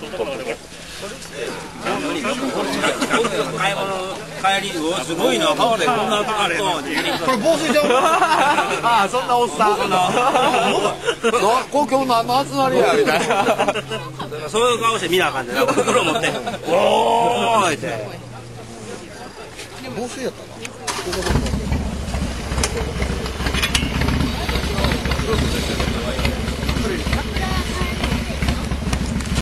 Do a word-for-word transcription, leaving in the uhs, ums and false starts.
買い物帰りうわすごいなこれこんなあれこれ防水ちゃうああそんなおっさん公共のあの集まりやみたいなそういう顔して見なあかんでな袋持っておーいって防水やったな